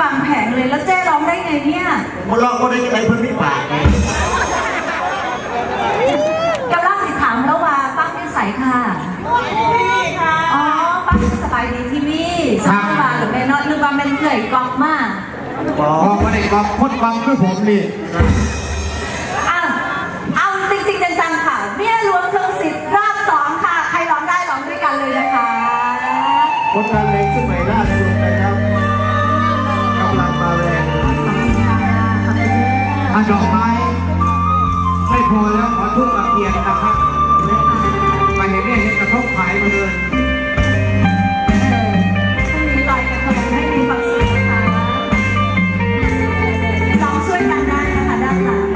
วางแผนเลยแล้วเจ๊ร้องได้ไงเนี่ยมันร้องก็ได้ยังไงเพิ่นไม่ปากไงกำลังสิถามแล้วว่าป้าเป็นใสค่ะพี่ค่ะอ๋อป้าสบายดีที่พี่สบายหรือไม่นอนนึกว่าเป็นเกยกอกมากบอกว่าได้กอกคนกอกคือผมนี่เอาจริงๆจังๆค่ะเบี้ยหลวงเพลิงศิษย์รอบ2ค่ะใครร้องได้ร้องด้วยกันเลยนะคะคนงานเพลงขึ้นใหม่ล่าสุดนะครับกำลังมาแรงดอกไม้ไม่พอแล้วขอทุกตะเกียงนะครับมาเห็นเนี่ยเห็นกระทบขายมาเลยมีลอยกระทงให้มีความสุขนะคะลองช่วยกันได้นะคะด้านหลัง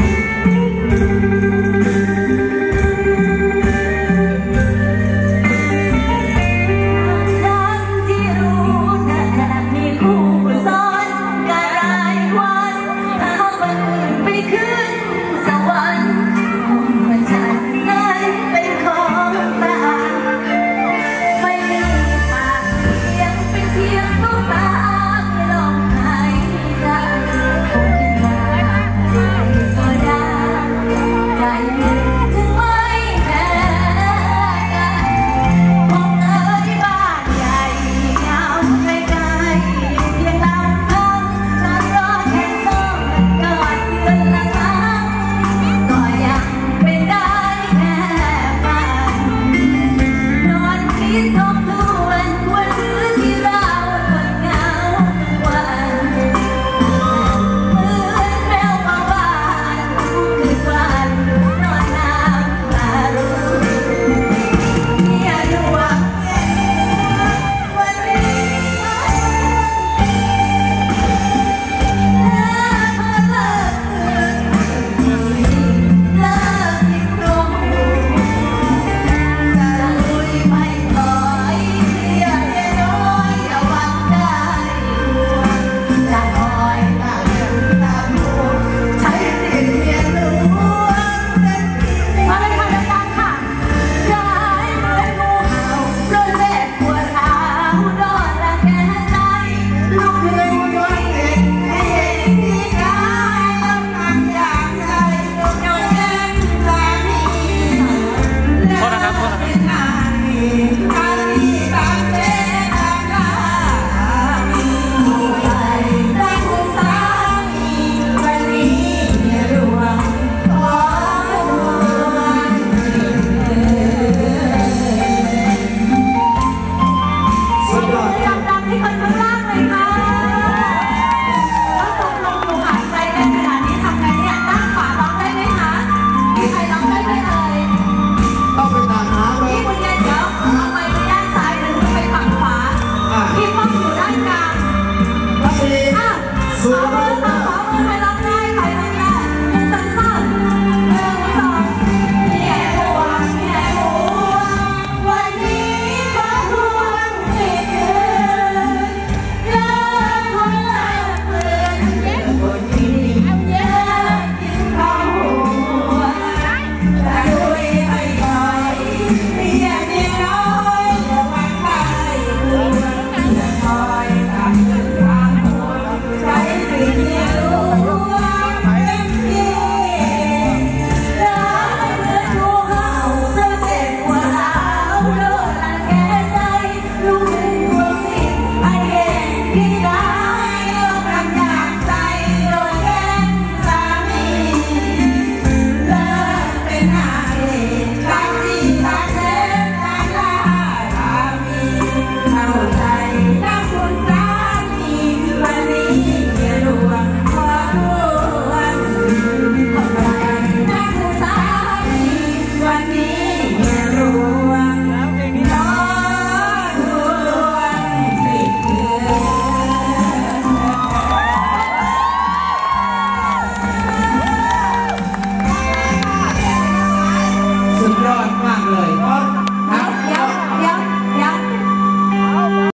Don't